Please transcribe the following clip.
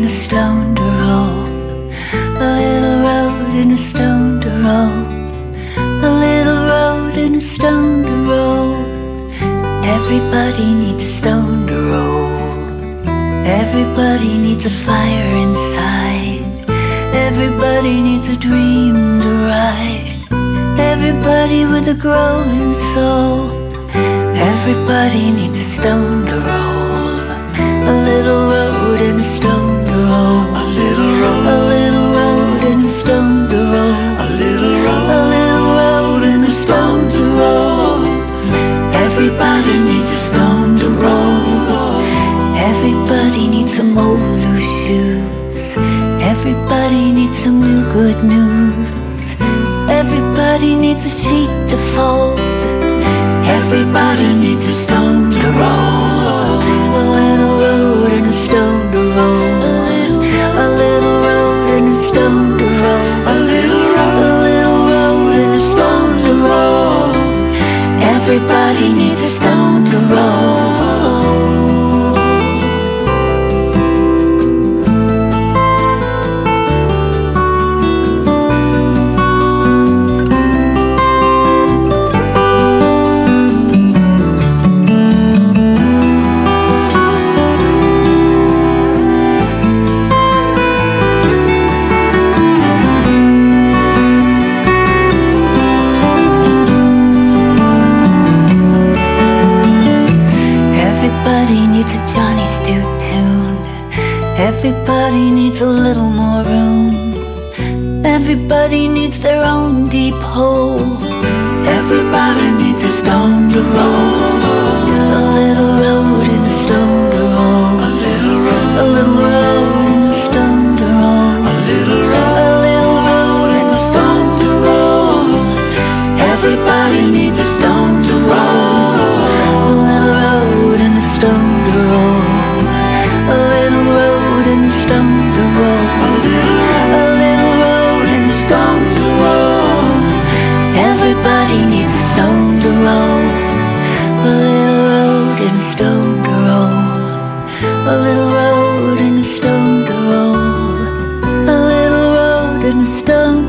a stone to roll. A little road and a stone to roll. A little road and a stone to roll. Everybody needs a stone to roll. Everybody needs a fire inside. Everybody needs a dream to ride. Everybody with a growing soul. Everybody needs a stone to roll. A little road and a stone to roll. A little road, a little road and a stone to roll. A little road, a little road and a stone to roll. Everybody needs a stone to roll. Everybody needs some old loose shoes. Everybody needs some new good news. Everybody needs a sheet to fold. Everybody needs a stone to roll. A little road and a stone to roll. A little road and a stone to roll. A little road and a stone to roll. Everybody needs a stone to roll. Everybody needs a little more room. Everybody needs their own deep hole. Everybody needs a stone to roll. A little road and a stone to roll. A little road and a stone to roll. A little road and a stone to roll. Everybody needs a stone to roll. A little road and a stone to roll. A little road and a stone to roll. A little road and a stone to roll. Everybody needs a stone to roll. A little road and a stone to roll. A little road and a stone to roll. A little road and a stone